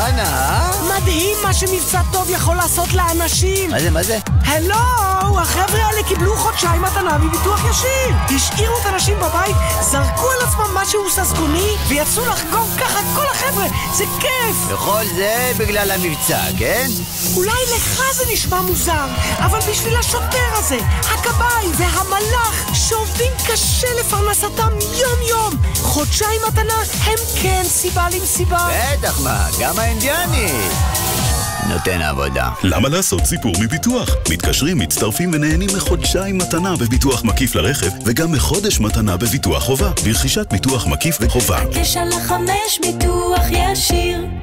אוחנה. מדהים מה שמבצע טוב יכול לעשות לאנשים. מה זה? הלו, החבר'ה האלה קיבלו חודשיים מתנה מביטוח ישיר. השאירו את האנשים בבית, זרקו על עצמם משהו ססגוני ויצאו לחגוג ככה כל החבר'ה. זה כיף. וכל זה בגלל המבצע, כן? אולי לך זה נשמע מוזר, אבל בשביל השוטר הזה, הכבאי והמלאך שעובדים קשה לפרנסתם יום-יום, חודשיים מתנה הם כן סיבה למסיבה. בטח מה, גם האינדיאני נותן עבודה. למה לעשות סיפור מביטוח? מתקשרים, מצטרפים ונהנים מחודשיים מתנה בביטוח מקיף לרכב וגם מחודש מתנה בביטוח חובה. ברכישת ביטוח מקיף וחובה. הקש על 5 ביטוח ישיר.